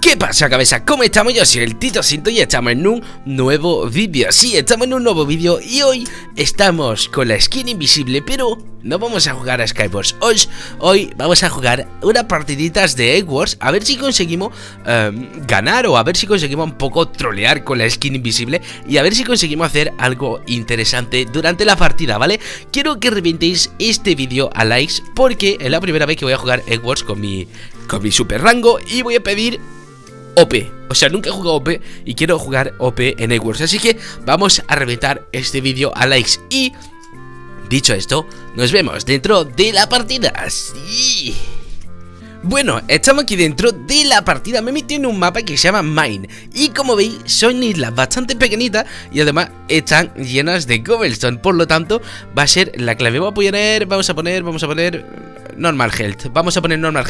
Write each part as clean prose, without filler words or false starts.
¿Qué pasa, cabeza? ¿Cómo estamos? Yo soy el Tito Cinto y estamos en un nuevo vídeo. Sí, estamos en un nuevo vídeo y hoy estamos con la skin invisible, pero no vamos a jugar a Skywars. Hoy vamos a jugar unas partiditas de Egg Wars, a ver si conseguimos ganar o a ver si conseguimos un poco trolear con la skin invisible y a ver si conseguimos hacer algo interesante durante la partida, ¿vale? Quiero que reventéis este vídeo a likes porque es la primera vez que voy a jugar Egg Wars con mi super rango y voy a pedir OP, o sea, nunca he jugado OP y quiero jugar OP en Egg Wars. Así que vamos a reventar este vídeo a likes. Y dicho esto, nos vemos dentro de la partida. Sí. Bueno, estamos aquí dentro de la partida. Me he metido en un mapa que se llama Mine. Y como veis, son islas bastante pequeñitas y además están llenas de cobblestone. Por lo tanto, va a ser la clave. Vamos a poner normal health. Vamos a poner normal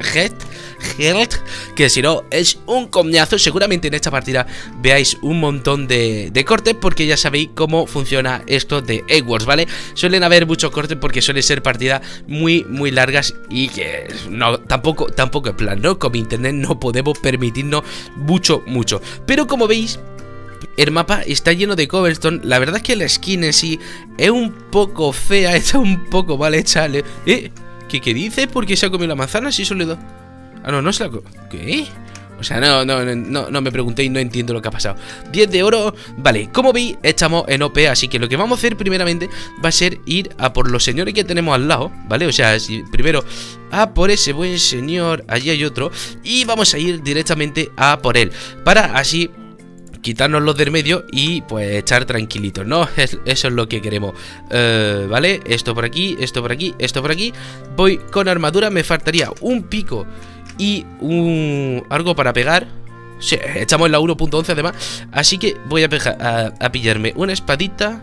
health, que si no es un coñazo. Seguramente en esta partida veáis un montón de cortes, porque ya sabéis cómo funciona esto de Egg Wars, ¿vale? Suelen haber muchos cortes porque suelen ser partidas muy largas y que no, tampoco en plan, ¿no? Con internet no podemos permitirnos mucho. Pero como veis, el mapa está lleno de cobblestone. La verdad es que la skin en sí es un poco fea, está un poco mal hecha. ¿Qué dice? ¿Por qué se ha comido la manzana? Si eso le da... Ah, no se la... ¿Qué? O sea, no me preguntéis, no entiendo lo que ha pasado. 10 de oro, vale, como veis, estamos en OP, así que lo que vamos a hacer primeramente va a ser ir a por los señores que tenemos al lado, ¿vale? O sea, primero a por ese buen señor, allí hay otro, y vamos a ir directamente a por él, para así quitarnos los del medio y pues estar tranquilitos, ¿no? Eso es lo que queremos. Vale, esto por aquí, esto por aquí, esto por aquí. Voy con armadura, me faltaría un pico y algo para pegar. Sí, estamos en la 1.11 además. Así que voy a pillarme una espadita.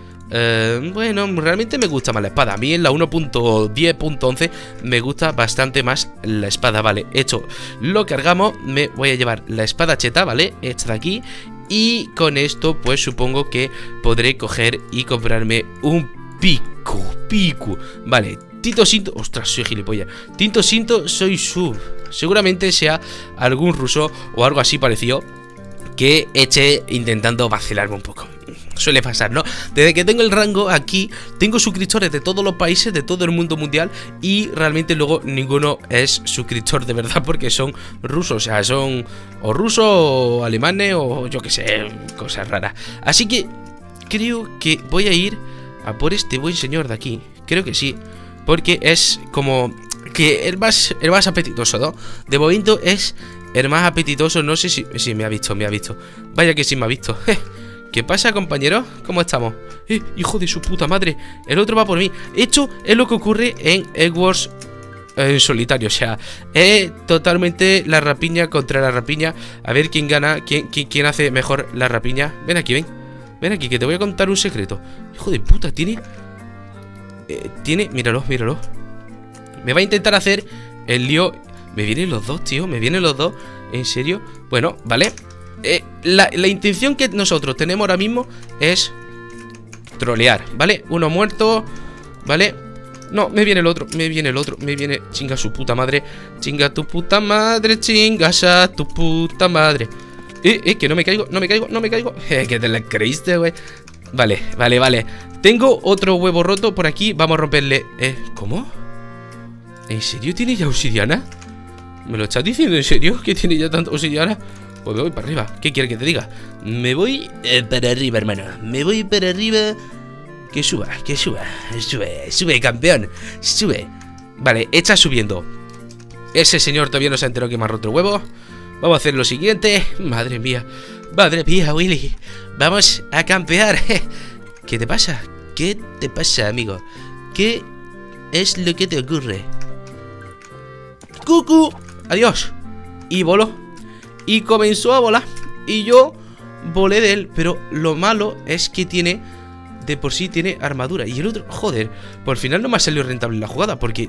Bueno, realmente me gusta más la espada. A mí en la 1.10.11 me gusta bastante más la espada, vale. Hecho, lo cargamos. Me voy a llevar la espada cheta, vale, esta de aquí. Y con esto pues supongo que podré coger y comprarme un pico. Vale, Tito Cinto. Ostras, soy gilipollas. Tito Cinto, soy sub. Seguramente sea algún ruso o algo así parecido que eche intentando vacilarme un poco. Suele pasar, ¿no? Desde que tengo el rango aquí, tengo suscriptores de todos los países, de todo el mundo mundial. Y realmente luego ninguno es suscriptor de verdad, porque son rusos. O sea, son o rusos o alemanes o yo que sé, cosas raras. Así que creo que voy a ir a por este buen señor de aquí. Creo que sí, porque es como que el más apetitoso, ¿no? De momento es el más apetitoso. No sé si me ha visto. Vaya que sí me ha visto. ¿Qué pasa, compañero? ¿Cómo estamos? Hijo de su puta madre. El otro va por mí. Esto es lo que ocurre en Egg Wars en solitario. O sea, es totalmente la rapiña contra la rapiña. A ver quién gana, quién hace mejor la rapiña. Ven aquí, ven aquí, que te voy a contar un secreto. Hijo de puta, tiene... Míralo. Me va a intentar hacer el lío. Me vienen los dos, tío. Me vienen los dos. ¿En serio? Bueno, vale. La intención que nosotros tenemos ahora mismo es trolear, ¿vale? Uno muerto, ¿vale? No, me viene el otro. Chinga su puta madre. Chinga tu puta madre. Chingas a tu puta madre. Que no me caigo. Que te la creíste, güey. Vale. Tengo otro huevo roto por aquí. Vamos a romperle. ¿Cómo? ¿En serio tiene ya obsidiana? ¿Me lo estás diciendo en serio? ¿Que tiene ya tanta obsidiana? Pues me voy para arriba. ¿Qué quieres que te diga? Me voy para arriba, hermano. Me voy para arriba. Que suba. Sube, campeón. Sube. Vale, está subiendo. Ese señor todavía no se ha enterado que me ha roto el huevo. Vamos a hacer lo siguiente. Madre mía, Willy. Vamos a campear. ¿Qué te pasa? Amigo? ¿Qué es lo que te ocurre? ¡Cucu! Adiós. Y voló. Y comenzó a volar. Y yo volé de él. Pero lo malo es que tiene... De por sí tiene armadura. Y el otro... Joder. Por final no me ha salido rentable la jugada. Porque...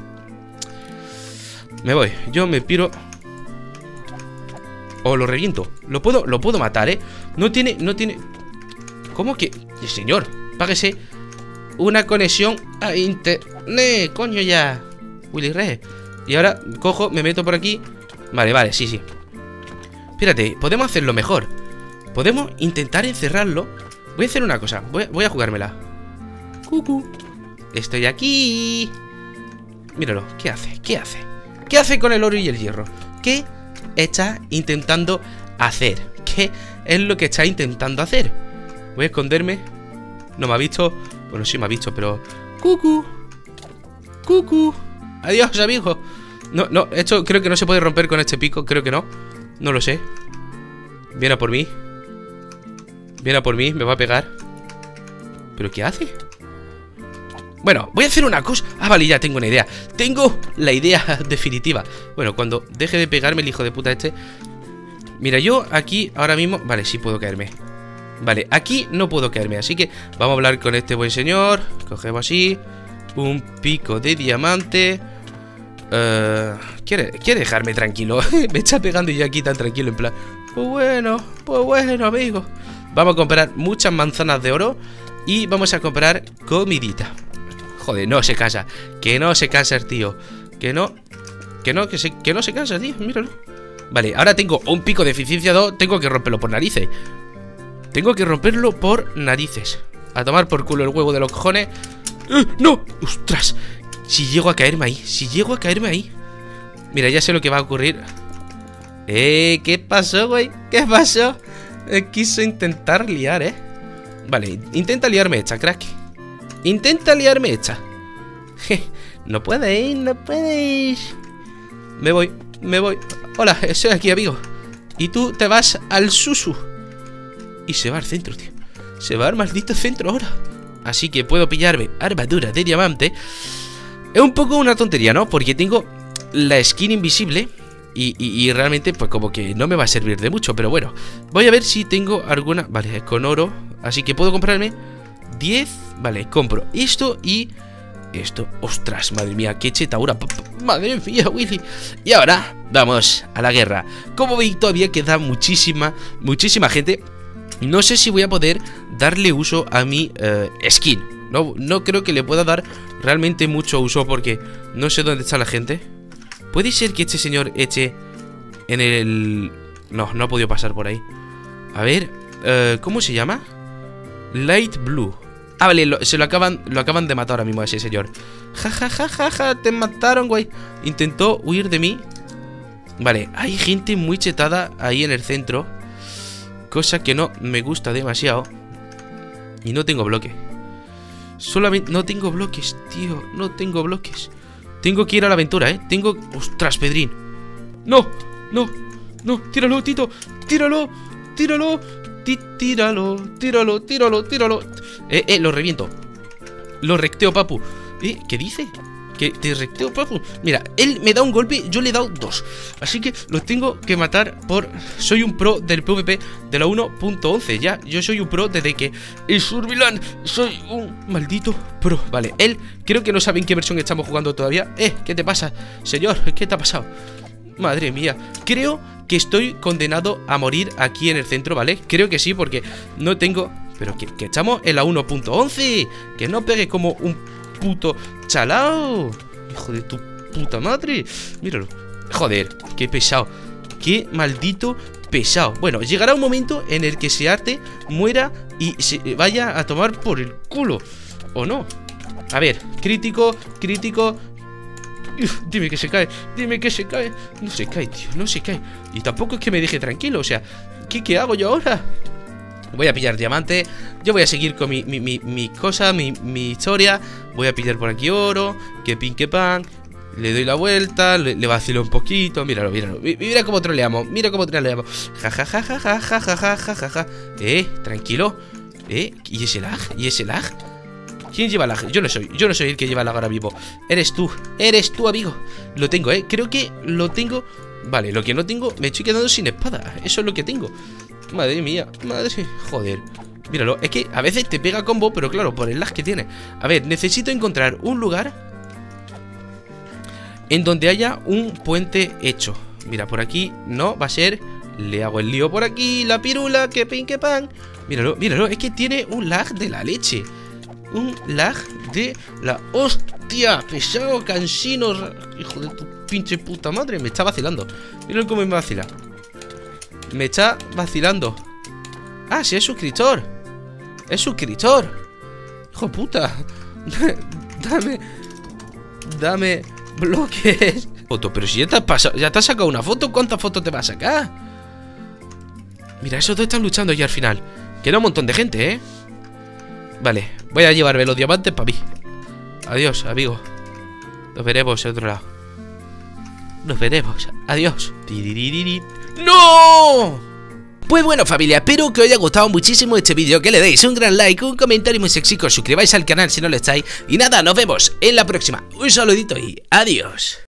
Me voy. Yo me piro. O lo reviento. Lo puedo matar, ¿eh? No tiene... ¿Cómo que...? Señor, páguese una conexión a internet. Coño ya. Willy Re. Y ahora cojo, me meto por aquí. Vale, sí. Espérate, podemos hacerlo mejor. Podemos intentar encerrarlo. Voy a hacer una cosa, voy a jugármela. Cucú. Estoy aquí. Míralo, ¿qué hace? ¿Qué hace? ¿Qué hace con el oro y el hierro? ¿Qué está intentando hacer? ¿Qué es lo que está intentando hacer? Voy a esconderme. No me ha visto. Bueno, sí me ha visto, pero... Cucú. Cucú. Adiós, amigo. No, esto creo que no se puede romper con este pico. Creo que no. No lo sé. Viene a por mí. Viene a por mí, me va a pegar. ¿Pero qué hace? Bueno, voy a hacer una cosa. Ah, vale, ya tengo una idea. Tengo la idea definitiva. Bueno, cuando deje de pegarme el hijo de puta este. Mira, yo aquí ahora mismo... Vale, sí puedo caerme. Vale, aquí no puedo caerme. Así que vamos a hablar con este buen señor. Cogemos así. Un pico de diamante. ¿Quiere dejarme tranquilo? Me está pegando y yo aquí tan tranquilo en plan... Pues bueno, amigo. Vamos a comprar muchas manzanas de oro. Y vamos a comprar comidita. Joder, no se cansa. Que no se cansa el tío. Que no se cansa, tío. Míralo. Vale, ahora tengo un pico de eficiencia 2. Tengo que romperlo por narices. Tengo que romperlo por narices. A tomar por culo el huevo de los cojones. ¡No! ¡Ostras! Si llego a caerme ahí. Si llego a caerme ahí. Mira, ya sé lo que va a ocurrir. ¿Qué pasó, güey? ¿Qué pasó? Quiso intentar liar, Vale, intenta liarme esta, crack. Intenta liarme esta. No puedes, no puedes. Me voy. Hola, estoy aquí, amigo. Y tú te vas al susu. Y se va al centro, tío. Se va al maldito centro ahora. Así que puedo pillarme armadura de diamante. Es un poco una tontería, ¿no? Porque tengo la skin invisible. Y realmente pues como que no me va a servir de mucho. Pero bueno, voy a ver si tengo alguna. Vale, es con oro. Así que puedo comprarme 10. Vale, compro esto y esto. Ostras, madre mía, qué chetaura. Madre mía, Willy. Y ahora vamos a la guerra. Como veis, todavía queda muchísima gente. No sé si voy a poder darle uso a mi skin. No creo que le pueda dar realmente mucho uso porque no sé dónde está la gente. ¿Puede ser que este señor eche en el...? No ha podido pasar por ahí. A ver, ¿cómo se llama? Light Blue. Ah, vale, lo acaban de matar ahora mismo a ese señor. Ja, te mataron, güey. Intentó huir de mí. Vale, hay gente muy chetada ahí en el centro. Cosa que no me gusta demasiado. Y no tengo bloque. Solamente no tengo bloques, tío. No tengo bloques. Tengo que ir a la aventura, Tengo... ¡Ostras, Pedrín! ¡No! ¡Tíralo, Tito! ¡Tíralo! ¡Tíralo! Lo reviento. Lo recteo, papu. ¿Qué dice? Que te recteo, papu. Mira, él me da un golpe, yo le he dado 2. Así que los tengo que matar por... Soy un pro del PvP de la 1.11. Ya, yo soy un pro desde que el Surviland. Soy un maldito pro. Vale, él creo que no sabe en qué versión estamos jugando todavía. ¿Qué te pasa, señor? ¿Qué te ha pasado? Madre mía, creo que estoy condenado a morir aquí en el centro, ¿vale? Creo que sí, porque no tengo... Pero que estamos en la 1.11. Que no pegue como un puto chalao. Hijo de tu puta madre. Míralo. Joder, qué pesado. Qué maldito pesado. Bueno, llegará un momento en el que se arte, muera y se vaya a tomar por el culo. ¿O no? A ver, crítico. Uf, dime que se cae. No se cae, tío, no se cae. Y tampoco es que me deje tranquilo, o sea, ¿qué hago yo ahora? Voy a pillar diamante. Yo voy a seguir con mi cosa, mi historia. Voy a pillar por aquí oro. Que pin, que pan. Le doy la vuelta, le vacilo un poquito. Míralo. Mira cómo troleamos. Ja. Tranquilo. ¿Y ese lag? ¿Quién lleva lag? Yo no soy el que lleva lag ahora mismo. Eres tú, amigo. Lo tengo, creo que lo tengo. Vale, lo que no tengo, me estoy quedando sin espada. Eso es lo que tengo. Madre mía, joder. Míralo, es que a veces te pega combo, pero claro, por el lag que tiene. A ver, necesito encontrar un lugar en donde haya un puente hecho. Mira, por aquí no va a ser. Le hago el lío por aquí, la pirula, que pin, que pan. Míralo, es que tiene un lag de la leche. Un lag de la hostia. Pesado, cansino. Hijo de tu pinche puta madre. Me está vacilando. Míralo cómo me vacila. Me está vacilando. Ah, sí, es suscriptor. Es suscriptor. Hijo puta. Dame bloques. Foto, pero si ya te has pasado, ya te has sacado una foto. ¿Cuántas fotos te vas a sacar? Mira, esos dos están luchando ya al final. Queda un montón de gente, Vale, voy a llevarme los diamantes para mí. Adiós, amigo. Nos veremos en otro lado. Nos veremos, adiós. ¡No! Pues bueno, familia, espero que os haya gustado muchísimo este vídeo, que le deis un gran like, un comentario muy sexy, que os suscribáis al canal si no lo estáis. Y nada, nos vemos en la próxima. Un saludito y adiós.